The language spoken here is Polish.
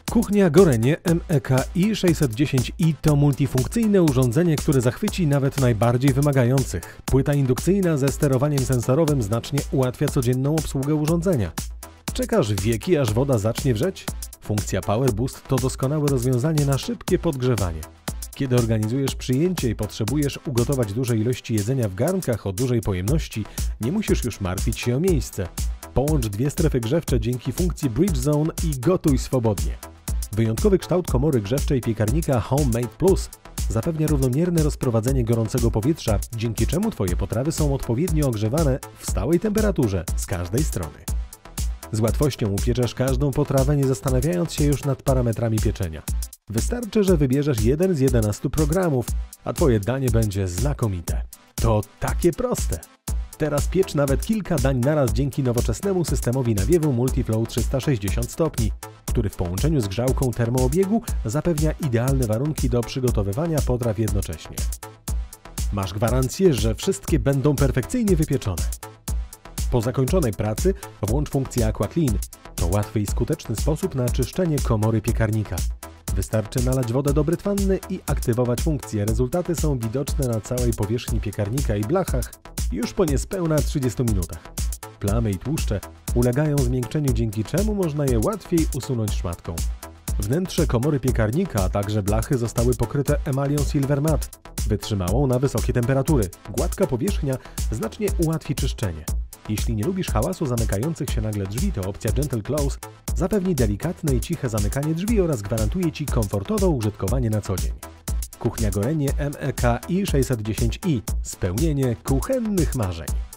Kuchnia Gorenie MEK i610i to multifunkcyjne urządzenie, które zachwyci nawet najbardziej wymagających. Płyta indukcyjna ze sterowaniem sensorowym znacznie ułatwia codzienną obsługę urządzenia. Czekasz wieki, aż woda zacznie wrzeć? Funkcja Power Boost to doskonałe rozwiązanie na szybkie podgrzewanie. Kiedy organizujesz przyjęcie i potrzebujesz ugotować duże ilości jedzenia w garnkach o dużej pojemności, nie musisz już martwić się o miejsce. Połącz dwie strefy grzewcze dzięki funkcji Bridge Zone i gotuj swobodnie. Wyjątkowy kształt komory grzewczej piekarnika Homemade Plus zapewnia równomierne rozprowadzenie gorącego powietrza, dzięki czemu Twoje potrawy są odpowiednio ogrzewane w stałej temperaturze z każdej strony. Z łatwością upieczesz każdą potrawę, nie zastanawiając się już nad parametrami pieczenia. Wystarczy, że wybierzesz jeden z 11 programów, a Twoje danie będzie znakomite. To takie proste! Teraz piecz nawet kilka dań naraz dzięki nowoczesnemu systemowi nawiewu Multiflow 360 stopni, który w połączeniu z grzałką termoobiegu zapewnia idealne warunki do przygotowywania potraw jednocześnie. Masz gwarancję, że wszystkie będą perfekcyjnie wypieczone. Po zakończonej pracy włącz funkcję AquaClean. To łatwy i skuteczny sposób na czyszczenie komory piekarnika. Wystarczy nalać wodę do brytwanny i aktywować funkcję. Rezultaty są widoczne na całej powierzchni piekarnika i blachach już po niespełna 30 minutach. Plamy i tłuszcze ulegają zmiękczeniu, dzięki czemu można je łatwiej usunąć szmatką. Wnętrze komory piekarnika, a także blachy zostały pokryte emalią Silver Matte, wytrzymałą na wysokie temperatury. Gładka powierzchnia znacznie ułatwi czyszczenie. Jeśli nie lubisz hałasu zamykających się nagle drzwi, to opcja Gentle Close zapewni delikatne i ciche zamykanie drzwi oraz gwarantuje Ci komfortowe użytkowanie na co dzień. Kuchnia Gorenie MEK i610i – spełnienie kuchennych marzeń.